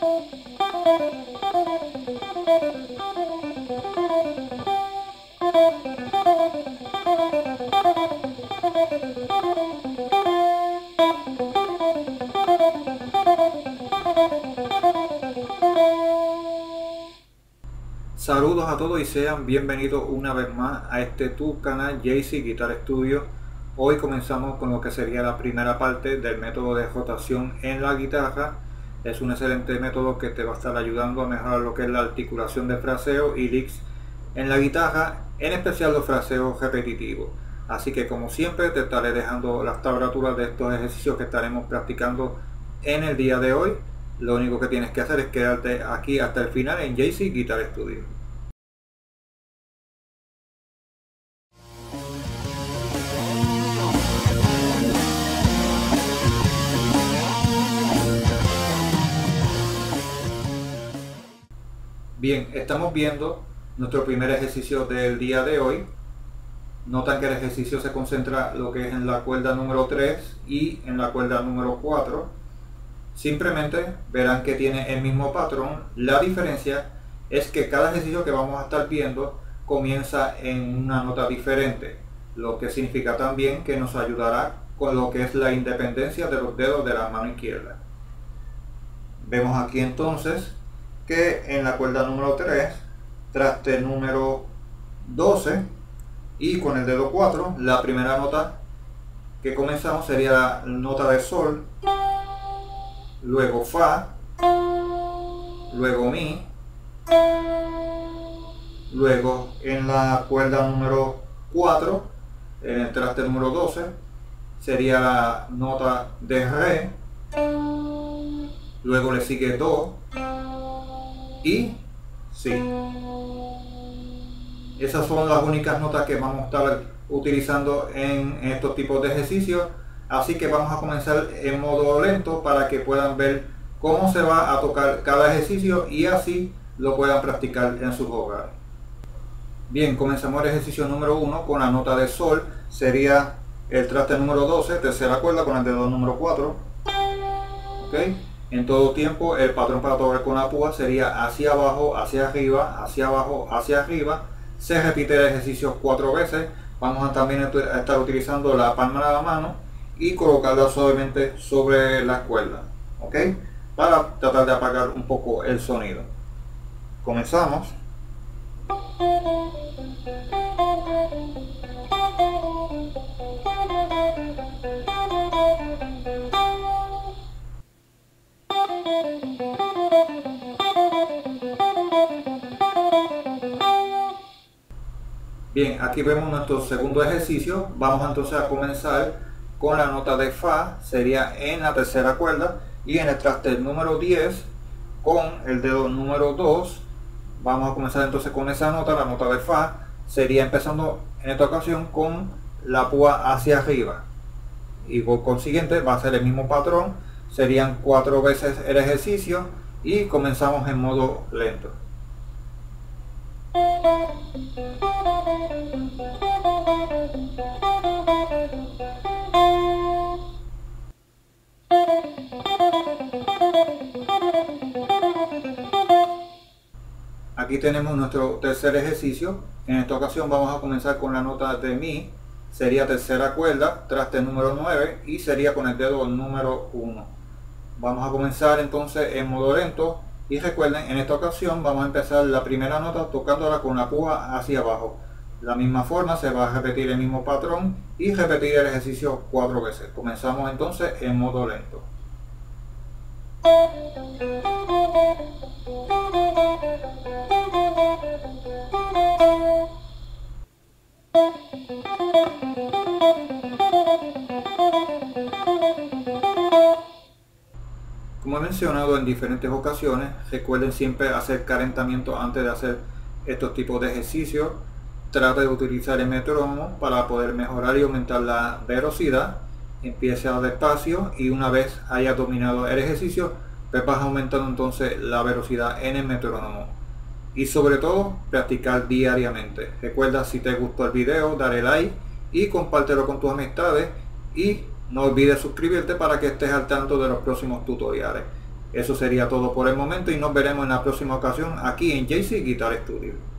Saludos a todos y sean bienvenidos una vez más a este tu canal JC Guitar Studio. Hoy comenzamos con lo que sería la primera parte del método de rotación en la guitarra. Es un excelente método que te va a estar ayudando a mejorar lo que es la articulación de fraseo y licks en la guitarra, en especial los fraseos repetitivos. Así que como siempre te estaré dejando las tablaturas de estos ejercicios que estaremos practicando en el día de hoy. Lo único que tienes que hacer es quedarte aquí hasta el final en JC Guitar Studio. Bien, estamos viendo nuestro primer ejercicio del día de hoy. Notan que el ejercicio se concentra lo que es en la cuerda número 3 y en la cuerda número 4. Simplemente verán que tiene el mismo patrón. La diferencia es que cada ejercicio que vamos a estar viendo comienza en una nota diferente, lo que significa también que nos ayudará con lo que es la independencia de los dedos de la mano izquierda. Vemos aquí entonces que en la cuerda número 3, traste número 12 y con el dedo 4, la primera nota que comenzamos sería la nota de sol, luego fa, luego mi, luego en la cuerda número 4, en el traste número 12, sería la nota de re, luego le sigue do y si. Esas son las únicas notas que vamos a estar utilizando en estos tipos de ejercicios, así que vamos a comenzar en modo lento para que puedan ver cómo se va a tocar cada ejercicio y así lo puedan practicar en sus hogares. Bien, comenzamos el ejercicio número 1 con la nota de sol. Sería el traste número 12, tercera cuerda con el dedo número 4. ¿Okay? En todo tiempo el patrón para tocar con la púa sería hacia abajo, hacia arriba, hacia abajo, hacia arriba. Se repite el ejercicio 4 veces. Vamos a también estar utilizando la palma de la mano y colocarla suavemente sobre las cuerdas, ¿ok? Para tratar de apagar un poco el sonido. Comenzamos. Bien, aquí vemos nuestro segundo ejercicio. Vamos entonces a comenzar con la nota de fa, sería en la tercera cuerda, y en el traste número 10 con el dedo número 2. Vamos a comenzar entonces con esa nota, la nota de fa, sería empezando en esta ocasión con la púa hacia arriba, y por consiguiente va a ser el mismo patrón, serían 4 veces el ejercicio y comenzamos en modo lento. Aquí tenemos nuestro tercer ejercicio. En esta ocasión vamos a comenzar con la nota de mi, sería tercera cuerda, traste número 9 y sería con el dedo número 1. Vamos a comenzar entonces en modo lento y recuerden, en esta ocasión vamos a empezar la primera nota tocándola con la púa hacia abajo. De la misma forma se va a repetir el mismo patrón y repetir el ejercicio 4 veces. Comenzamos entonces en modo lento. Como he mencionado en diferentes ocasiones, recuerden siempre hacer calentamiento antes de hacer estos tipos de ejercicios. Trata de utilizar el metrónomo para poder mejorar y aumentar la velocidad. Empieza despacio y una vez haya dominado el ejercicio, pues vas aumentando entonces la velocidad en el metrónomo. Y sobre todo, practicar diariamente. Recuerda, si te gustó el video, dale like y compártelo con tus amistades. Y no olvides suscribirte para que estés al tanto de los próximos tutoriales. Eso sería todo por el momento y nos veremos en la próxima ocasión aquí en JC Guitar Studio.